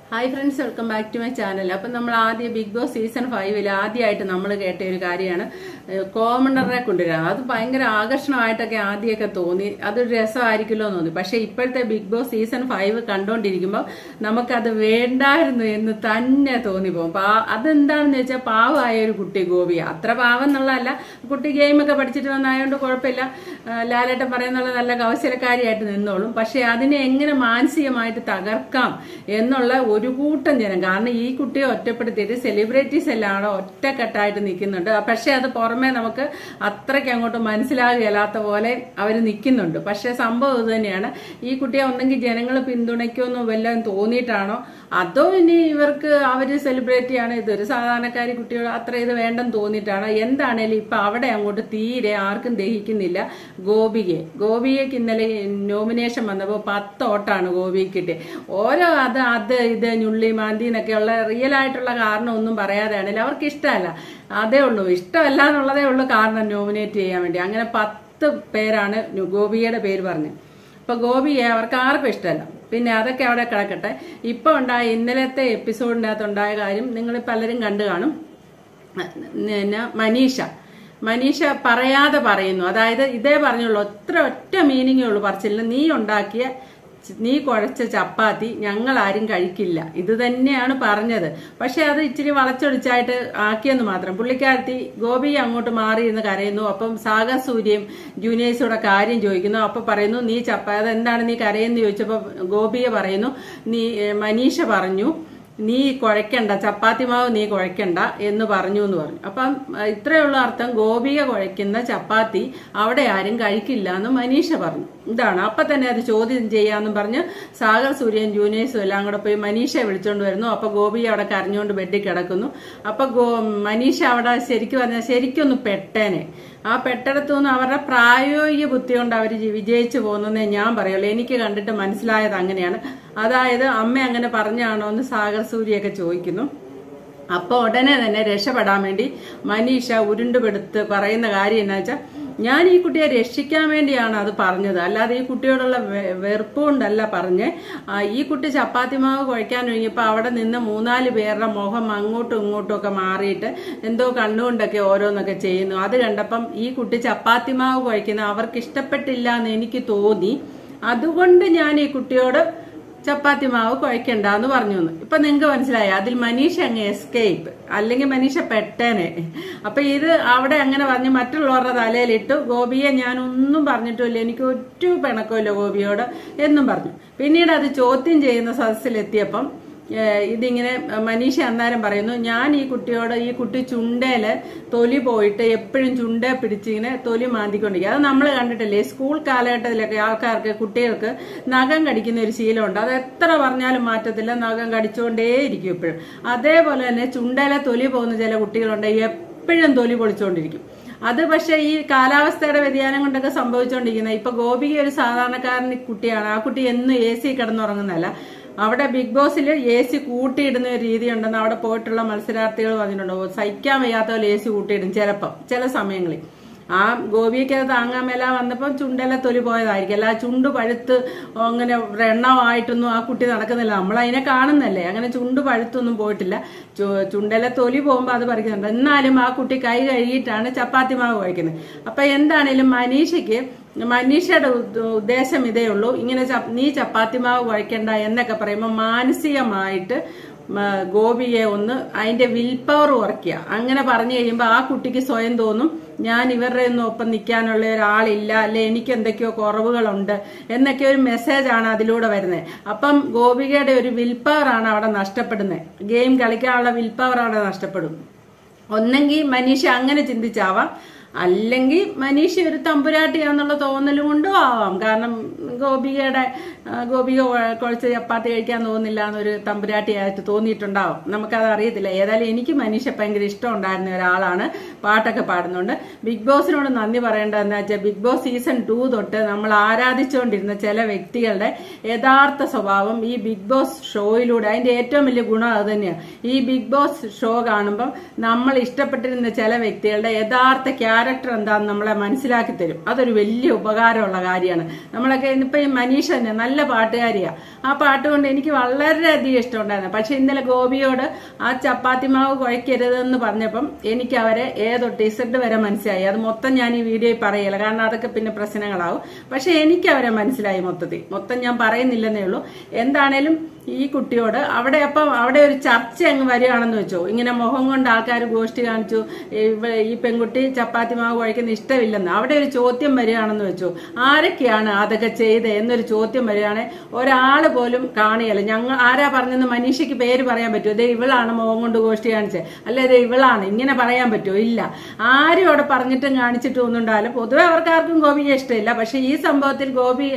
Hi friends, welcome back to my channel. അപ്പം നമ്മൾ ആദ്യം ബിഗ് ബോസ് സീസൺ 5 ആദ്യമായിട്ട് നമ്മൾ കേട്ട ഒരു കാര്യമാണ് കോമണറെ കൊണ്ടുവരിക. അത് ഭയങ്കര ആകർഷണമായിട്ടൊക്കെ ആദ്യമൊക്കെ തോന്നി, അതൊരു രസമായിരിക്കുമല്ലോ എന്ന് തോന്നി. പക്ഷെ ഇപ്പോഴത്തെ ബിഗ് ബോസ് സീസൺ 5 കണ്ടുകൊണ്ടിരിക്കുമ്പോൾ നമുക്കത് വേണ്ടായിരുന്നു എന്ന് തന്നെ തോന്നിപ്പോകും. അതെന്താണെന്ന് വെച്ചാൽ പാവമായ ഒരു കുട്ടി ഗോപിയ, അത്ര പാവം എന്നുള്ളതല്ല, കുട്ടി ഗെയിമൊക്കെ പഠിച്ചിട്ട് വന്നായതുകൊണ്ട് കുഴപ്പമില്ല, ലാലേട്ടൻ പറയുന്നുള്ള നല്ല കൗശലക്കാരിയായിട്ട് നിന്നോളും. പക്ഷെ അതിനെ എങ്ങനെ മാനസികമായിട്ട് തകർക്കാം എന്നുള്ള ഒരു കൂട്ടം ജനം, കാരണം ഈ കുട്ടിയെ ഒറ്റപ്പെടുത്തിയിട്ട് സെലിബ്രിറ്റീസ് എല്ലാം അവിടെ ഒറ്റക്കെട്ടായിട്ട് നിൽക്കുന്നുണ്ട്. പക്ഷെ അത് പുറമെ നമുക്ക് അത്രയ്ക്ക് അങ്ങോട്ട് മനസ്സിലാകില്ലാത്ത പോലെ അവർ നിൽക്കുന്നുണ്ട്. പക്ഷെ സംഭവം ഇത് തന്നെയാണ്. ഈ കുട്ടിയെ ഒന്നെങ്കിൽ ജനങ്ങൾ പിന്തുണയ്ക്കുമെന്നോ വല്ലതും തോന്നിയിട്ടാണോ, അതോ ഇനി ഇവർക്ക് അവര് സെലിബ്രിറ്റിയാണ്, ഇതൊരു സാധാരണക്കാരി കുട്ടികൾ അത്ര ഇത് വേണ്ടെന്ന് തോന്നിയിട്ടാണോ, എന്താണേലും ഇപ്പൊ അവിടെ അങ്ങോട്ട് തീരെ ആർക്കും ദഹിക്കുന്നില്ല. ഗോപികയ്ക്ക് ഇന്നലെ നോമിനേഷൻ വന്നപ്പോൾ 10 ഓട്ടാണ് ഗോപിക്ക് കിട്ടിയത്. ഓരോ അത് ഇത് ഞുള്ളി മാന്തി എന്നൊക്കെയുള്ള റിയൽ ആയിട്ടുള്ള കാരണം ഒന്നും പറയാതെയാണെങ്കിൽ അവർക്ക് ഇഷ്ടമല്ല, അതേ ഉള്ളൂ, ഇഷ്ടമല്ല എന്നുള്ളതേ ഉള്ളൂ കാരണം നോമിനേറ്റ് ചെയ്യാൻ വേണ്ടി. അങ്ങനെ 10 പേരാണ് ഗോപികയുടെ പേര് പറഞ്ഞത്. അപ്പൊ ഗോപിയെ അവർക്ക് ആർക്കും ഇഷ്ടമല്ല. പിന്നെ അതൊക്കെ അവിടെ കിടക്കട്ടെ. ഇപ്പൊ ഉണ്ടായ ഇന്നലത്തെ എപ്പിസോഡിൻ്റെ അകത്തുണ്ടായ കാര്യം നിങ്ങൾ പലരും കണ്ടു കാണും. മനീഷ പറയാതെ പറയുന്നു, അതായത് ഇതേ പറഞ്ഞുള്ളൂ, ഒറ്റ മീനിങ്ങേ ഉള്ളൂ പറച്ചില്ല, നീ കുഴച്ച ചപ്പാത്തി ഞങ്ങൾ ആരും കഴിക്കില്ല, ഇത് തന്നെയാണ് പറഞ്ഞത്. പക്ഷെ അത് ഇച്ചിരി വളച്ചൊടിച്ചായിട്ട് ആക്കിയെന്ന് മാത്രം. പുള്ളിക്കാരത്തി ഗോപി അങ്ങോട്ട് മാറിയിരുന്ന് കരയുന്നു. അപ്പം സാഗർ സൂര്യയും ജൂനിയേഴ്സോടെ കാര്യം ചോദിക്കുന്നു. അപ്പൊ പറയുന്നു നീ അതെന്താണ് നീ കരയെന്ന് ചോദിച്ചപ്പോ ഗോപിയെ പറയുന്നു, മനീഷ പറഞ്ഞു നീ കുഴക്കണ്ട, ചപ്പാത്തി മാവ് നീ കുഴക്കണ്ട എന്ന് പറഞ്ഞു. അപ്പം ഇത്രയുള്ള അർത്ഥം, ഗോപിക കുഴക്കുന്ന ചപ്പാത്തി അവിടെ ആരും കഴിക്കില്ല എന്ന് മനീഷ പറഞ്ഞു. ഇതാണ്. അപ്പൊ തന്നെ അത് ചോദ്യം ചെയ്യാന്നും പറഞ്ഞ് സാഗർ സൂര്യൻ ജൂനിയേഴ്സും എല്ലാം കൂടെ പോയി മനീഷയെ വിളിച്ചോണ്ട് വരുന്നു. അപ്പൊ ഗോപി അവിടെ കരഞ്ഞുകൊണ്ട് ബെഡിൽ കിടക്കുന്നു. അപ്പൊ മനീഷ അവിടെ ശരിക്കും പറഞ്ഞാൽ ശരിക്കൊന്ന് പെട്ടേനെ. ആ പെട്ടെടുത്തുനിന്ന് അവരുടെ പ്രായോഗിക ബുദ്ധി കൊണ്ട് അവർ വിജയിച്ചു പോകുന്നതേ ഞാൻ പറയുള്ളൂ. എനിക്ക് കണ്ടിട്ട് മനസ്സിലായത് അങ്ങനെയാണ്. അതായത് അമ്മ അങ്ങനെ പറഞ്ഞാണോ എന്ന് സാഗർ സൂര്യയൊക്കെ ചോദിക്കുന്നു. അപ്പൊ ഉടനെ തന്നെ രക്ഷപ്പെടാൻ വേണ്ടി മനീഷ ഉരുണ്ടുപെടുത്ത് പറയുന്ന കാര്യം എന്നാ വെച്ചാൽ, ഞാൻ ഈ കുട്ടിയെ രക്ഷിക്കാൻ വേണ്ടിയാണ് അത് പറഞ്ഞത്, അല്ലാതെ ഈ കുട്ടിയോടുള്ള വെറുപ്പ് കൊണ്ടല്ല പറഞ്ഞ്. ഈ കുട്ടി ചപ്പാത്തി മാവ് കുഴക്കാൻ കഴിഞ്ഞപ്പോൾ അവിടെ നിന്ന് 3-4 പേരുടെ മുഖം അങ്ങോട്ടും ഇങ്ങോട്ടും ഒക്കെ മാറിയിട്ട് എന്തോ കണ്ണുകൊണ്ടൊക്കെ ഓരോന്നൊക്കെ ചെയ്യുന്നു. അത് കണ്ടപ്പം ഈ കുട്ടി ചപ്പാത്തി മാവ് കുഴക്കുന്ന അവർക്ക് ഇഷ്ടപ്പെട്ടില്ല എന്ന് എനിക്ക് തോന്നി. അതുകൊണ്ട് ഞാൻ ഈ കുട്ടിയോട് ചപ്പാത്തി മാവ് കുഴക്കണ്ടെന്ന് പറഞ്ഞു. ഇപ്പൊ നിങ്ങൾക്ക് മനസ്സിലായി, അതിൽ മനീഷ അങ്ങ് എസ്കേപ്പ്, അല്ലെങ്കിൽ മനീഷ പെട്ടേനെ. അപ്പൊ ഇത് അവിടെ അങ്ങനെ പറഞ്ഞ് മറ്റുള്ളവരുടെ തലയിലിട്ടു. ഗോപിയെ ഞാൻ ഒന്നും പറഞ്ഞിട്ടില്ല, എനിക്ക് ഒറ്റ പിണക്കമില്ല ഗോപിയോട് എന്നും പറഞ്ഞു. പിന്നീട് അത് ചോദ്യം ചെയ്യുന്ന സദസ്സിലെത്തിയപ്പം ഇതിങ്ങനെ മനീഷ അന്നേരം പറയുന്നു, ഞാൻ ഈ കുട്ടിയോട്, ഈ കുട്ടി ചുണ്ടേല് തൊലി പോയിട്ട് എപ്പോഴും ചുണ്ടേ പിടിച്ചിങ്ങനെ തൊലി മാന്തിക്കൊണ്ടിരിക്കുക. അത് നമ്മൾ കണ്ടിട്ടില്ലേ, സ്കൂൾ കാലഘട്ടത്തിലൊക്കെ ആൾക്കാർക്ക്, കുട്ടികൾക്ക് നഖം കടിക്കുന്ന ഒരു ശീലമുണ്ട്. അത് എത്ര പറഞ്ഞാലും മാറ്റത്തില്ല, നഖം കടിച്ചുകൊണ്ടേയിരിക്കും എപ്പോഴും. അതേപോലെ തന്നെ ചുണ്ടേലെ തൊലി പോകുന്ന ചില കുട്ടികളുണ്ട്, എപ്പോഴും തൊലി പൊളിച്ചുകൊണ്ടിരിക്കും. അത് പക്ഷെ ഈ കാലാവസ്ഥയുടെ വ്യതിയാനം കൊണ്ടൊക്കെ സംഭവിച്ചുകൊണ്ടിരിക്കുന്നത്. ഇപ്പൊ ഗോപിക ഒരു സാധാരണക്കാരൻ കുട്ടിയാണ്. ആ കുട്ടി എന്നും AC കിടന്നുറങ്ങുന്നതല്ല. അവിടെ ബിഗ് ബോസിൽ AC കൂട്ടിയിടുന്ന ഒരു രീതി ഉണ്ടെന്ന് അവിടെ പോയിട്ടുള്ള മത്സരാർത്ഥികൾ പറഞ്ഞിട്ടുണ്ടോ. സഹിക്കാൻ വയ്യാത്ത പോലെ AC കൂട്ടിയിടും ചില സമയങ്ങളിൽ. ആ ഗോപിക്ക് അത് താങ്ങാൻ മേല വന്നപ്പോൾ ചുണ്ടെല്ലാം തൊലി പോയതായിരിക്കും. അല്ല ചുണ്ട് പഴുത്ത് അങ്ങനെ എണ്ണമായിട്ടൊന്നും ആ കുട്ടി നടക്കുന്നില്ല, നമ്മൾ അതിനെ കാണുന്നല്ലേ. അങ്ങനെ ചുണ്ട് പഴുത്തൊന്നും പോയിട്ടില്ല. ചുണ്ടെല്ലാം തൊലി പോകുമ്പോൾ അത് പറിക്കുന്നുണ്ട്. എന്നാലും ആ കുട്ടി കൈ കഴുകിയിട്ടാണ് ചപ്പാത്തി മാവ് കഴിക്കുന്നത്. അപ്പൊ എന്താണേലും മനീഷയുടെ ഉദ്ദേശം ഇതേ ഉള്ളൂ, ഇങ്ങനെ നീ ചപ്പാത്തി മാവ് കുഴക്കണ്ട എന്നൊക്കെ പറയുമ്പോൾ മാനസികമായിട്ട് ഗോപിയെ ഒന്ന് അതിന്റെ വിൽ പവർ കുറയ്ക്കുക. അങ്ങനെ പറഞ്ഞു കഴിയുമ്പോൾ ആ കുട്ടിക്ക് സ്വയം തോന്നും, ഞാൻ ഇവരുടെ ഒന്നും ഒപ്പം നിൽക്കാനുള്ള ഒരാളില്ല, അല്ലെ എനിക്ക് എന്തൊക്കെയോ കുറവുകളുണ്ട് എന്നൊക്കെ ഒരു മെസ്സേജാണ് അതിലൂടെ വരുന്നത്. അപ്പം ഗോപികയുടെ ഒരു വിൽ പവർ ആണ് അവിടെ നഷ്ടപ്പെടുന്നത്. ഗെയിം കളിക്കാനുള്ള വിൽ പവർ അവിടെ നഷ്ടപ്പെടും. ഒന്നെങ്കിൽ മനീഷ അങ്ങനെ ചിന്തിച്ചാവാം, അല്ലെങ്കിൽ മനീഷ ഒരു തമ്പുരാട്ടിയാന്നുള്ള തോന്നലും കൊണ്ടും ആവാം. കാരണം ഗോപിക കുഴച്ച ചപ്പാത്തി കഴിക്കാൻ തോന്നുന്നില്ല എന്നൊരു തമ്പുരാട്ടിയായിട്ട് തോന്നിയിട്ടുണ്ടാവും, നമുക്കത് അറിയത്തില്ല. ഏതായാലും എനിക്ക് മനീഷ ഭയങ്കര ഇഷ്ടം ഉണ്ടായിരുന്ന ഒരാളാണ്, പാട്ടൊക്കെ പാടുന്നുണ്ട്. ബിഗ് ബോസിനോട് നന്ദി പറയേണ്ടതെന്ന് വെച്ചാൽ, ബിഗ് ബോസ് സീസൺ 2 തൊട്ട് നമ്മൾ ആരാധിച്ചുകൊണ്ടിരുന്ന ചില വ്യക്തികളുടെ യഥാർത്ഥ സ്വഭാവം ഈ ബിഗ് ബോസ് ഷോയിലൂടെ, അതിന്റെ ഏറ്റവും വലിയ ഗുണം അത് തന്നെയാണ്. ഈ ബിഗ് ബോസ് ഷോ കാണുമ്പം നമ്മൾ ഇഷ്ടപ്പെട്ടിരുന്ന ചില വ്യക്തികളുടെ യഥാർത്ഥ ക്യാരക്ടർ എന്താണെന്ന് നമ്മളെ മനസ്സിലാക്കി തരും. അതൊരു വലിയ ഉപകാരമുള്ള കാര്യമാണ്. നമ്മളൊക്കെ ഇന്നിപ്പോ ഈ മനീഷ തന്നെ നല്ല പാട്ടുകാരിയാ. ആ പാട്ട് കൊണ്ട് എനിക്ക് വളരെയധികം ഇഷ്ടമുണ്ടായിരുന്നു. പക്ഷെ ഇന്നലെ ഗോപിയോട് ആ ചപ്പാത്തി മാവ് കുഴക്കരുതെന്ന് പറഞ്ഞപ്പം എനിക്ക് അവരെ ഏതൊട്ട് ഇസഡ് വരെ മനസ്സിലായി. അത് മൊത്തം ഞാൻ ഈ വീഡിയോയിൽ പറയില്ല, കാരണം അതൊക്കെ പിന്നെ പ്രശ്നങ്ങളാവും. പക്ഷെ എനിക്ക് അവരെ മനസ്സിലായി. മൊത്തം ഞാൻ പറയുന്നില്ലെന്നേ ഉള്ളൂ. എന്താണേലും ഈ കുട്ടിയോട് അവിടെ ഒരു ചർച്ച അങ്ങ് വരികയാണെന്ന് വെച്ചോ, ഇങ്ങനെ മുഖം കൊണ്ട് ആൾക്കാർ ഗോഷ്ടി കാണിച്ചു, ഈ പെൺകുട്ടി ചപ്പാത്തി മാവ് കുഴക്കുന്ന ഇഷ്ടമില്ലെന്ന് അവിടെ ഒരു ചോദ്യം വരികയാണെന്ന് വെച്ചോ, ആരൊക്കെയാണ് അതൊക്കെ ചെയ്ത് എന്നൊരു ചോദ്യം വരികയാണെങ്കിൽ ഒരാള് പോലും കാണിയല്ല. ഞങ്ങൾ ആരാ പറഞ്ഞെന്ന് മനീഷയ്ക്ക് പേര് പറയാൻ പറ്റുമോ? ഇതേ ഇവളാണ് മുഖം കൊണ്ട് ഗോഷ്ടി കാണിച്ചത്, അല്ലെ ഇതേ ഇവളാണ്, ഇങ്ങനെ പറയാൻ പറ്റുമോ? ഇല്ല. ആരും അവിടെ പറഞ്ഞിട്ടും കാണിച്ചിട്ടും ഒന്നും ഉണ്ടാവില്ല. പൊതുവെ അവർക്കാർക്കും ഗോപിയെ ഇഷ്ടമില്ല. പക്ഷെ ഈ സംഭവത്തിൽ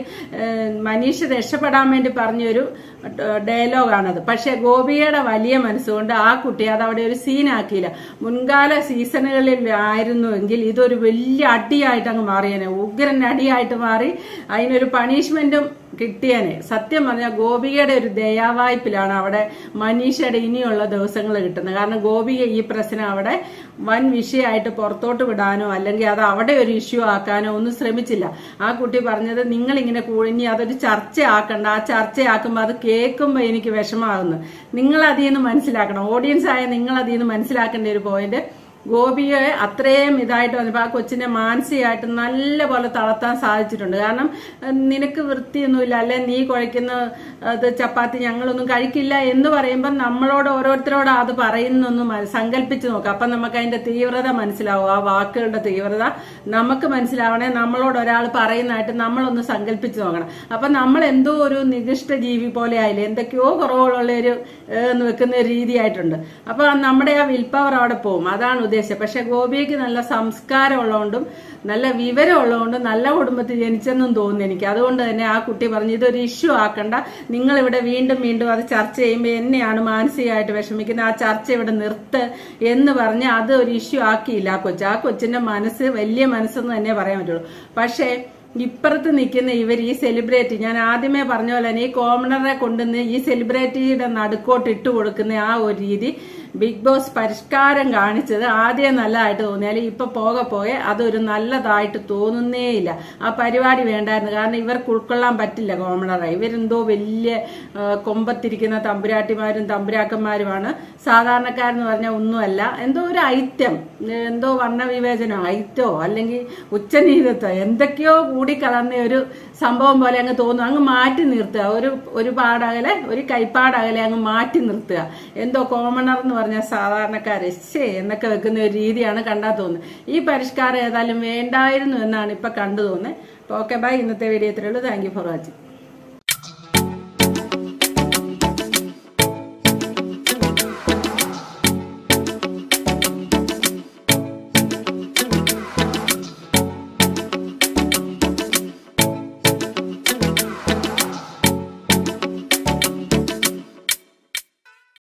മനീഷ രക്ഷപ്പെടാൻ വേണ്ടി പറഞ്ഞൊരു ഡയലോഗാണത്. പക്ഷെ ഗോപിയുടെ വലിയ മനസ്സുകൊണ്ട് ആ കുട്ടി അത് അവിടെ ഒരു സീനാക്കിയില്ല. മുൻകാല സീസണുകളിൽ ആയിരുന്നുവെങ്കിൽ ഇതൊരു വലിയ അടിയായിട്ട് അങ്ങ് മാറിയേനെ, ഉഗ്രൻ അടിയായിട്ട് മാറി. അതിനൊരു പണിഷ്മെന്റും കിട്ടിയേനെ. സത്യം പറഞ്ഞാൽ ഗോപികയുടെ ഒരു ദയാവായ്പിലാണ് അവിടെ മനീഷയുടെ ഇനിയുള്ള ദിവസങ്ങൾ കിട്ടുന്നത്. കാരണം ഗോപിക ഈ പ്രശ്നം അവിടെ വൻ വിഷയമായിട്ട് പുറത്തോട്ട് വിടാനോ അല്ലെങ്കിൽ അത് അവിടെ ഒരു ഇഷ്യൂ ആക്കാനോ ഒന്നും ശ്രമിച്ചില്ല. ആ കുട്ടി പറഞ്ഞത് നിങ്ങൾ ഇങ്ങനെ ഇനി അതൊരു ചർച്ചയാക്കണ്ട, ആ ചർച്ചയാക്കുമ്പോൾ അത് കേൾക്കുമ്പോൾ എനിക്ക് വിഷമാകുന്നു. നിങ്ങൾ അതിൽ നിന്ന് മനസ്സിലാക്കണം. ഓഡിയൻസ് ആയ നിങ്ങൾ അതിൽ നിന്ന് മനസ്സിലാക്കേണ്ട ഒരു പോയിന്റ്, ഗോപിയെ അത്രയും ഇതായിട്ട് വന്നപ്പോൾ ആ കൊച്ചിനെ മാനസികമായിട്ട് നല്ല പോലെ തളർത്താൻ സാധിച്ചിട്ടുണ്ട്. കാരണം നിനക്ക് വൃത്തിയൊന്നുമില്ല, അല്ലെ നീ കുഴക്കുന്ന അത് ചപ്പാത്തി ഞങ്ങളൊന്നും കഴിക്കില്ല എന്ന് പറയുമ്പോൾ നമ്മളോട് ഓരോരുത്തരോട് അത് പറയുന്നൊന്നും സങ്കല്പിച്ച് നോക്കാം. അപ്പം നമുക്ക് അതിന്റെ തീവ്രത മനസ്സിലാവും. ആ വാക്കുകളുടെ തീവ്രത നമുക്ക് മനസ്സിലാവണേ നമ്മളോട് ഒരാൾ പറയുന്നതായിട്ട് നമ്മളൊന്ന് സങ്കല്പിച്ച് നോക്കണം. അപ്പൊ നമ്മൾ എന്തോ ഒരു നികൃഷ്ട ജീവി പോലെ ആയില്ലേ, എന്തൊക്കെയോ കുറവുള്ള ഒരു വെക്കുന്ന ഒരു രീതിയായിട്ടുണ്ട്. അപ്പൊ നമ്മുടെ ആ വിൽ പവർ അവിടെ പോകും. അതാണ് ഉദ്ദേശം. പക്ഷെ ഗോപിക്ക് നല്ല സംസ്കാരം ഉള്ളതുകൊണ്ടും നല്ല വിവരം ഉള്ളതുകൊണ്ടും നല്ല കുടുംബത്തിൽ ജനിച്ചെന്നും തോന്നുന്നു എനിക്ക്. അതുകൊണ്ട് തന്നെ ആ കുട്ടി പറഞ്ഞു ഇതൊരു ഇഷ്യൂ ആക്കണ്ട, നിങ്ങൾ ഇവിടെ വീണ്ടും അത് ചർച്ച ചെയ്യുമ്പോൾ എന്നെയാണ് മാനസികമായിട്ട് വിഷമിക്കുന്നത്, ആ ചർച്ച ഇവിടെ നിർത്ത് എന്ന് പറഞ്ഞ് അത് ഒരു ഇഷ്യൂ ആക്കിയില്ല ആ കൊച്ചിന്റെ മനസ്സ് വലിയ മനസ്സെന്ന് തന്നെ പറയാൻ പറ്റുള്ളൂ. പക്ഷേ ഇപ്പുറത്ത് നിൽക്കുന്ന ഈ സെലിബ്രിറ്റി, ഞാൻ ആദ്യമേ പറഞ്ഞ പോലെ തന്നെ ഈ കോമണറെ കൊണ്ടുവന്ന് ഈ സെലിബ്രിറ്റിയുടെ നടുക്കോട്ട് ഇട്ട് കൊടുക്കുന്ന ആ ഒരു രീതി ബിഗ് ബോസ് പരിഷ്കാരം കാണിച്ചത് ആദ്യം നല്ലതായിട്ട് തോന്നിയാലും ഇപ്പൊ പോകെ അതൊരു നല്ലതായിട്ട് തോന്നുന്നേയില്ല. ആ പരിപാടി വേണ്ടായിരുന്നു. കാരണം ഇവർക്ക് ഉൾക്കൊള്ളാൻ പറ്റില്ല കോമണറായി. ഇവരെന്തോ വലിയ കൊമ്പത്തിരിക്കുന്ന തമ്പുരാട്ടിമാരും തമ്പുരാക്കന്മാരുമാണ്. സാധാരണക്കാരെന്ന് പറഞ്ഞാൽ ഒന്നുമല്ല. എന്തോ ഒരു ഐറ്റം, എന്തോ വർണ്ണവിവേചനോ ഐറ്റോ അല്ലെങ്കിൽ ഉച്ചനീതത്വം എന്തൊക്കെയോ കൂടിക്കലർന്ന ഒരു സംഭവം പോലെ അങ്ങ് തോന്നും. അങ്ങ് മാറ്റി നിർത്തുക, ഒരു പാടകലെ ഒരു കൈപ്പാടകലെ അങ്ങ് മാറ്റി നിർത്തുക. എന്തോ കോമണർ എന്ന് പറഞ്ഞാൽ സാധാരണക്കാരെ എന്നൊക്കെ വെക്കുന്ന ഒരു രീതിയാണ് കണ്ടാൽ തോന്നുന്നത്. ഈ പരിഷ്കാരം ഏതായാലും വേണ്ടായിരുന്നു എന്നാണ് ഇപ്പൊ കണ്ടു തോന്നുന്നത്. Okay bye. ഇന്നത്തെ വീഡിയോ ഇത്രയേ ഉള്ളൂ. Thank you for watching.